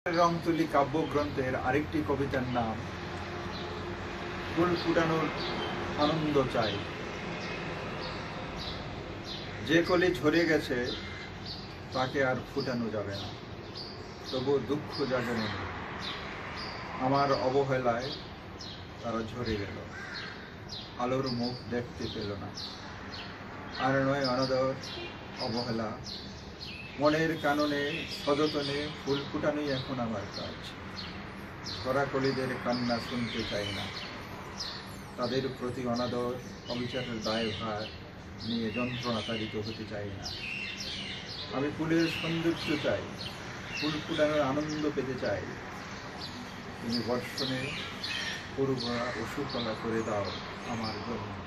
রংতুলি কাব্যগ্রন্থের আরেকটি কবিতার নাম ফুল ফুটানোর আনন্দ চাই। যে কলি ঝরে গেছে তাকে আর ফুটানো যাবে না, তবু দুঃখ জাগে মনে। আমার অবহেলায় তারা ঝরে গেল, আলোর মুখ দেখতে পেল না। আর নয় অনাদর, অবহেলা, মনের কাননে সযতনে ফুল ফুটানোই এখন আমার কাজ। করাকলিদের কান্না শুনতে চাই না, তাদের প্রতি অনাদর অবিচারের দায়ভার নিয়ে যন্ত্রণা তাড়িত হতে চাই না। আমি ফুলের সৌন্দর্য চাই, ফুল ফুটানোর আনন্দ পেতে চাই। তুমি বর্ষণে পুরুভরা ও সুফলা করে দাও আমার জন্য।